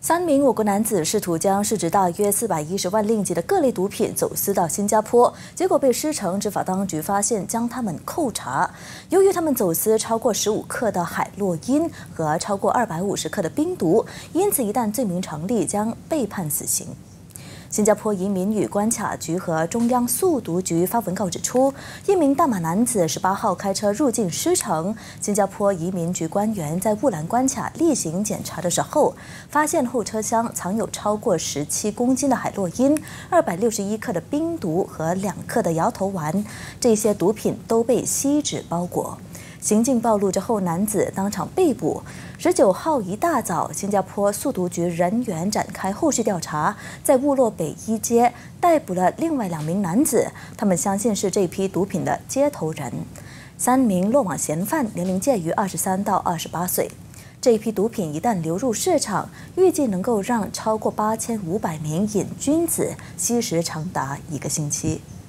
3名我国男子试图将市值大约410万令吉的各类毒品走私到新加坡，结果被狮城执法当局发现，将他们扣查。由于他们走私超过15克的海洛因和超过250克的冰毒，因此一旦罪名成立，将被判死刑。新加坡移民与关卡局和中央速毒局发文告指出，一名大马男子18号开车入境狮城，新加坡移民局官员在雾兰关卡例行检查的时候，发现后车厢藏有超过17公斤的海洛因、261克的冰毒和2克的摇头丸，这些毒品都被锡纸包裹。行径暴露之后，男子当场被捕。19号一大早，新加坡速毒局人员展开后续调查，在雾洛北一街逮捕了另外2名男子，他们相信是这批毒品的接头人。3名落网嫌犯年龄介于23到28岁。这一批毒品一旦流入市场，预计能够让超过8500名瘾君子吸食长达1个星期。